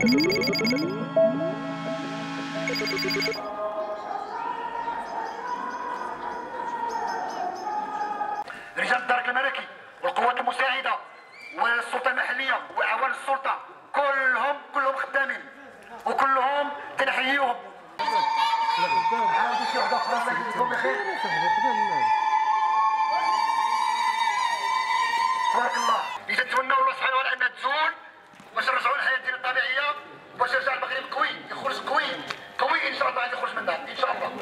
رجال الدرك الملكي والقوات المساعده والسلطه المحليه واعوان السلطه كلهم خدامين وكلهم تنحييهم. عاودوا شي وحده اخرى الله يجزيكم بخير. تبارك الله. اذا تمنوا الله سبحانه وتعالى انها تزول باش نرجعوا للحياه ديالنا الطبيعيه، باش يرجع المغرب قوي، يخرج قوي ان شاء الله، غادي يخرج منها ان شاء الله.